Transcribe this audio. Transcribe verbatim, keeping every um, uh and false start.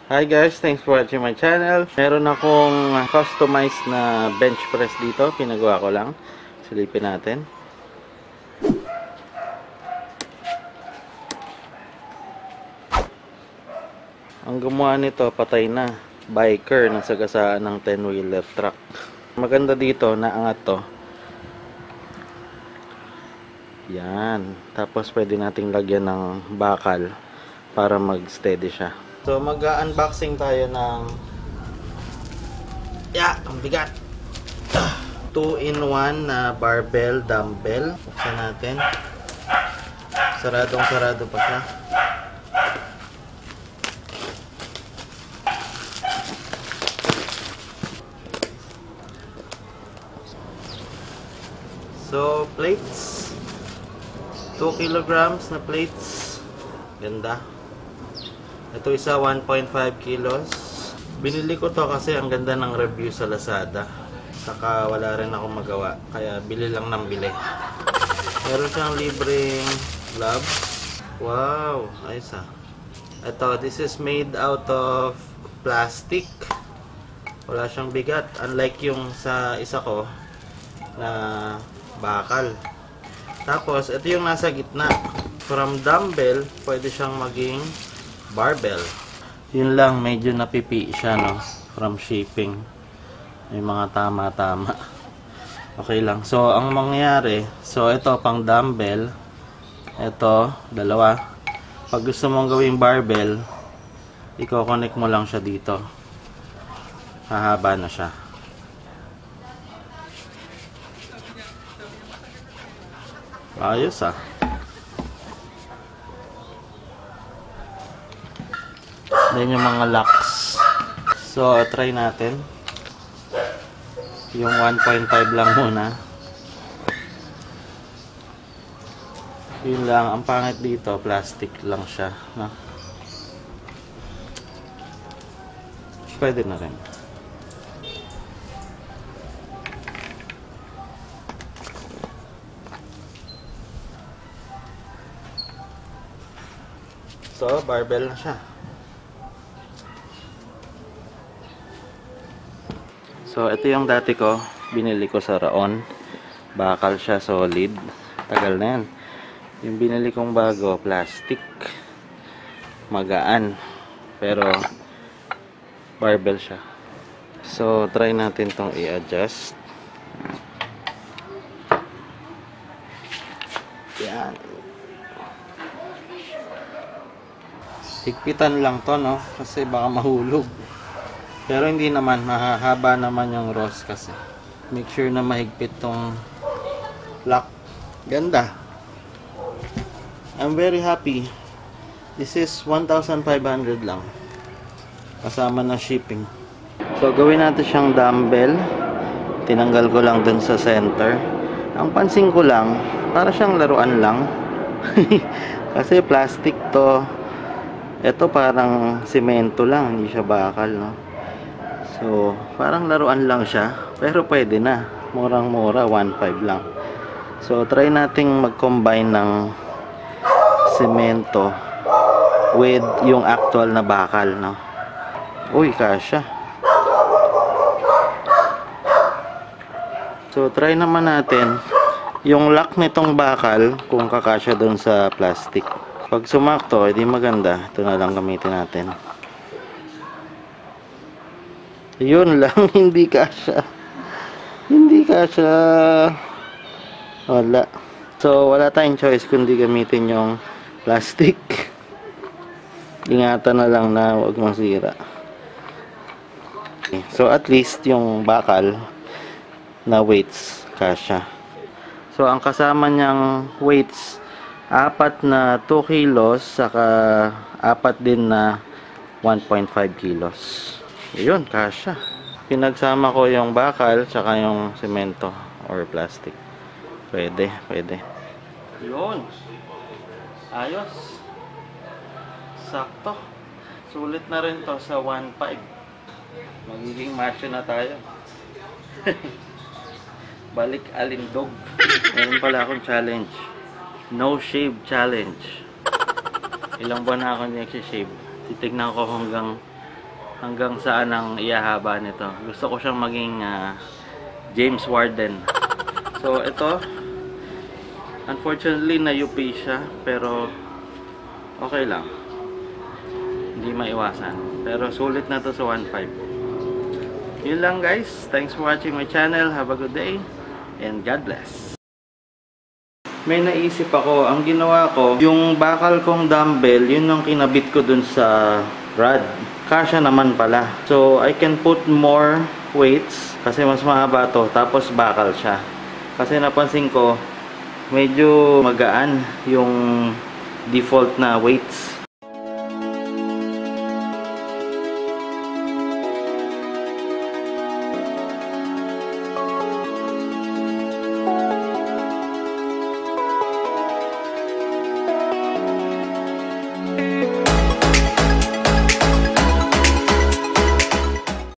Hi guys, thanks for watching my channel. Meron akong customized na bench press dito. Pinagawa ko lang. Silipin natin. Ang gumawa nito, patay na. Biker na sagasaan ng ten wheeler truck. Maganda dito, naangat to. Yan. Tapos pwede nating lagyan ng bakal para mag-steady siya. So mag-unboxing tayo ng yeah, ang bigat. two in one na barbell dumbbell. Buksan natin. Saradong sarado pa siya. So plates, two kilograms na plates. Ganda. Ito isa one point five kilos. Binili ko to kasi ang ganda ng review sa Lazada. Saka wala rin akong magawa, kaya bili lang ng bili. Meron siyang libreng gloves. Wow, ayos ah. Ito, this is made out of plastic. Wala siyang bigat, unlike yung sa isa ko na bakal. Tapos ito yung nasa gitna. From dumbbell, pwede siyang maging barbell. Yun lang, medyo napipi siya, no? From shaping. May mga tama-tama. Okay lang. So, ang mangyayari, so ito pang dumbbell. Ito, dalawa. Pag gusto mong gawing barbell, i-connect mo lang siya dito. Hahaba na siya. Ayos ah. Then yung mga locks. So, try natin. Yung one point five lang muna. Yun lang. Ang pangit dito, plastic lang siya. No? Pwede na rin. So, barbell na siya. So, ito yung dati ko. Binili ko sa Raon. Bakal siya, solid. Tagal na yan. Yung binili kong bago, plastic. Magaan. Pero, barbell siya. So, try natin tong i-adjust. Yan. Higpitan lang to, no? Kasi baka mahulog. Pero hindi naman, mahahaba naman yung rose kasi. Make sure na mahigpit tong lock. Ganda. I'm very happy. This is one thousand five hundred lang. Kasama na shipping. So, gawin natin siyang dumbbell. Tinanggal ko lang dun sa center. Ang pansin ko lang, para siyang laruan lang. Kasi plastic to. Ito parang semento lang, hindi siya bakal, no? So, parang laruan lang siya, pero pwede na. Murang-mura, one point five lang. So, try nating mag-combine ng semento with yung actual na bakal, no? Uy, kasya. So, try naman natin yung lock nitong bakal kung kakasya doon sa plastic. Pag sumakto, edi maganda. Ito na lang gamitin natin. Yun lang, hindi kasya. Hindi kasya. Wala. So, wala tayong choice kundi gamitin yung plastic. Ingatan na lang na huwag masira. Okay. So, at least yung bakal na weights, kasya. So, ang kasama niyang weights, apat na two kilos, saka apat din na one point five kilos. Yun, kasya. Pinagsama ko yung bakal saka yung semento or plastic. Pwede, pwede. Yun. Ayos. Sakto. Sulit na rin to sa one point five. Magiging macho na tayo. Balik alindog. Meron pala akong challenge. No shave challenge. Ilang buwan na ako nagsishave. Titignan ko hanggang hanggang saan ang iahaba nito. Gusto ko siyang maging uh, James Warden. So ito, unfortunately na-U P siya, pero okay lang, hindi maiwasan. Pero sulit na to sa one point five. Yun lang guys, thanks for watching my channel. Have a good day and God bless. May naisip ako, ang ginawa ko, yung bakal kong dumbbell, yun yung kinabit ko dun sa rod. Kasya naman pala. So, I can put more weights kasi mas mahaba to, tapos bakal siya. Kasi napansin ko, medyo magaan yung default na weights.